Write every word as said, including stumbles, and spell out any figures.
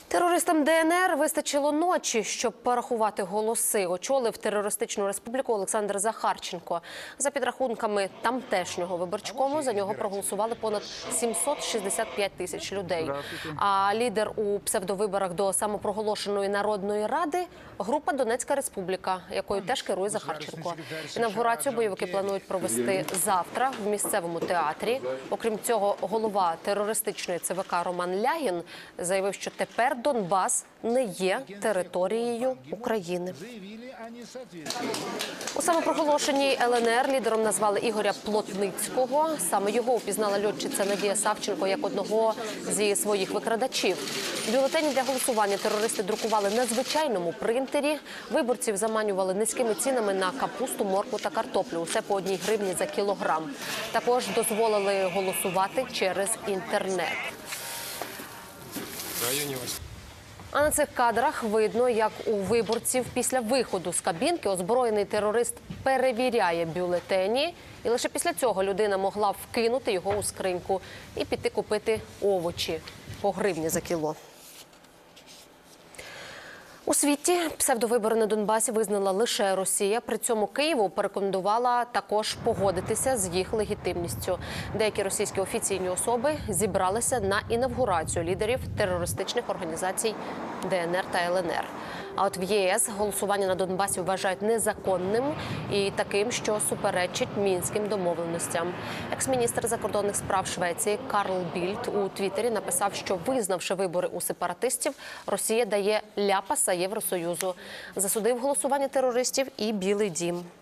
Терористам Де Ен Ер вистачило ночі, щоб порахувати голоси. Очолив терористичну республіку Олександр Захарченко. За підрахунками тамтешнього виборчкому, за нього проголосували понад сімсот шістдесят п'ять тисяч людей. А лідер у псевдовиборах до самопроголошеної Народної Ради – група «Донецька республіка», якою теж керує Захарченко. Інавгурацію бойовики планують провести завтра в місцевому театрі. Окрім цього, голова терористичної Це Ве Ка Роман Лягін заявив, що тепер Донбас не є територією України. У самопроголошеній Ел Ен Ер лідером назвали Ігоря Плотницького. Саме його упізнала льотчиця Надія Савченко як одного зі своїх викрадачів. Бюлетені для голосування терористи друкували на звичайному принтері. Виборців заманювали низькими цінами на капусту, моркву та картоплю. Усе по одній гривні за кілограм. Також дозволили голосувати через інтернет. А на цих кадрах видно, як у виборців після виходу з кабінки озброєний терорист перевіряє бюлетені. І лише після цього людина могла вкинути його у скриньку і піти купити овочі по гривні за кіло. У світі псевдовибори на Донбасі визнала лише Росія. При цьому Києву порекомендувала також погодитися з їх легітимністю. Деякі російські офіційні особи зібралися на інавгурацію лідерів терористичних організацій Де Ен Ер та Ел Ен Ер. А от в Є Ес голосування на Донбасі вважають незаконним і таким, що суперечить мінським домовленостям. Екс-міністр закордонних справ Швеції Карл Більд у Твіттері написав, що визнавши вибори у сепаратистів, Росія дає ляпаса Євросоюзу. Засудив голосування терористів і Білий дім.